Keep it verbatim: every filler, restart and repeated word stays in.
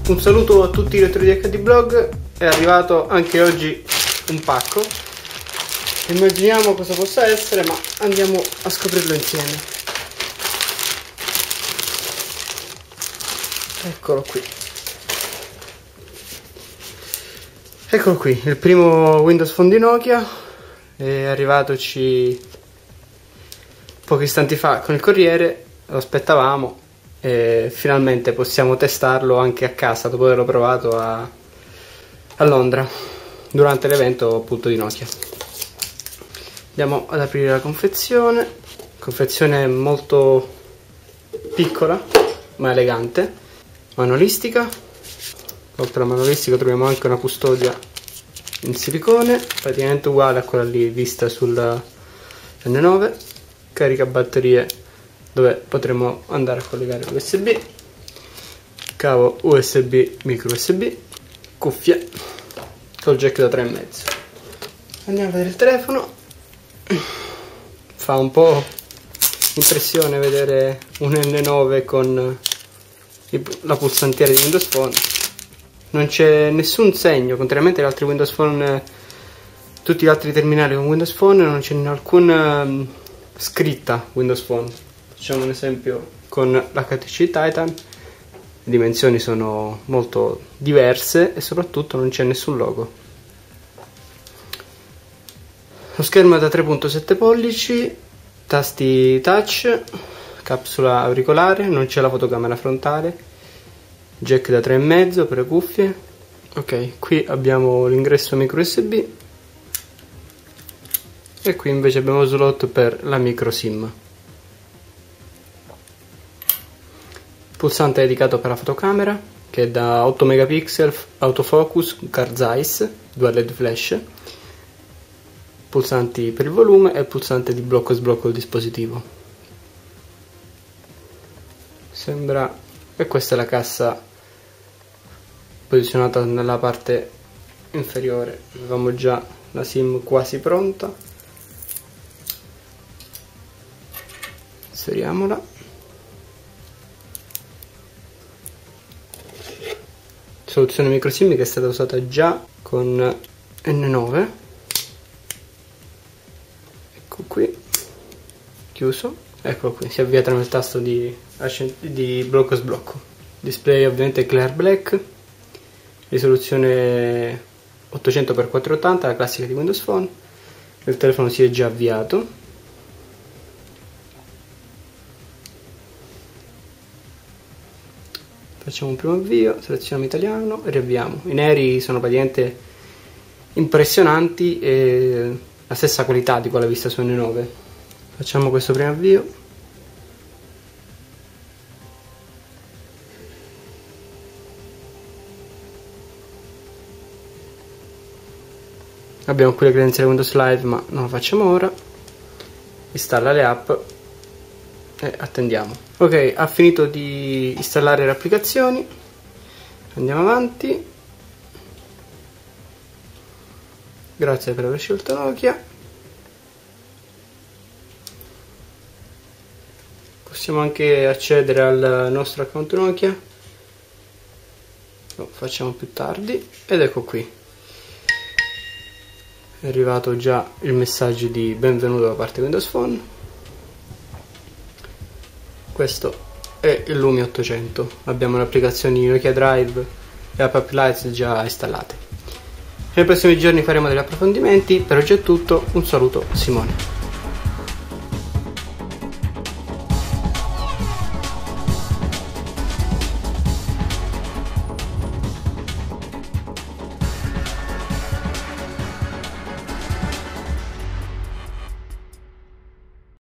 Un saluto a tutti i lettori di acca di Blog. È arrivato anche oggi un pacco. Immaginiamo cosa possa essere, ma andiamo a scoprirlo insieme. Eccolo qui. Eccolo qui, il primo Windows Phone di Nokia. È arrivatoci pochi istanti fa con il corriere. Lo aspettavamo e finalmente possiamo testarlo anche a casa dopo averlo provato a, a Londra durante l'evento appunto di Nokia. Andiamo ad aprire la confezione. Confezione molto piccola ma elegante, manualistica. Oltre alla manualistica troviamo anche una custodia in silicone praticamente uguale a quella lì vista sul N nove. Carica batterie dove potremo andare a collegare l'U S B, cavo U S B, micro U S B, cuffie col jack da tre e mezzo. Andiamo a vedere il telefono. Fa un po' impressione vedere un N nove con la pulsantiera di Windows Phone. Non c'è nessun segno, contrariamente agli altri Windows Phone, tutti gli altri terminali con Windows Phone non c'è alcuna um, scritta Windows Phone. Facciamo un esempio con l'H T C Titan, le dimensioni sono molto diverse e soprattutto non c'è nessun logo. Lo schermo è da tre virgola sette pollici, tasti touch, capsula auricolare, non c'è la fotocamera frontale, jack da tre e mezzo per le cuffie. Ok, qui abbiamo l'ingresso micro U S B e qui invece abbiamo lo slot per la micro SIM. Pulsante dedicato per la fotocamera che è da otto megapixel, autofocus, Carl Zeiss, dual L E D flash, pulsanti per il volume e il pulsante di blocco e sblocco del dispositivo. Sembra che questa è la cassa posizionata nella parte inferiore. Avevamo già la SIM quasi pronta. Inseriamola. Soluzione micro SIM che è stata usata già con N nove. Ecco qui, chiuso. Eccolo qui, si avvia tramite il tasto di, di blocco e sblocco. Display ovviamente clear black, risoluzione ottocento per quattrocentottanta, la classica di Windows Phone. Il telefono si è già avviato. Facciamo un primo avvio, selezioniamo italiano e riavviamo. I neri sono praticamente impressionanti e la stessa qualità di quella vista su N nove. Facciamo questo primo avvio. Abbiamo qui le credenziali Windows Live ma non lo facciamo ora. Installa le app e attendiamo. Ok, ha finito di installare le applicazioni. Andiamo avanti. Grazie per aver scelto Nokia. Possiamo anche accedere al nostro account Nokia. Lo facciamo più tardi. Ed ecco qui. È arrivato già il messaggio di benvenuto da parte di Windows Phone. Questo è il Lumia ottocento. Abbiamo le applicazioni Nokia Drive e App Lights già installate. Nei prossimi giorni faremo degli approfondimenti. Per oggi è tutto. Un saluto, Simone.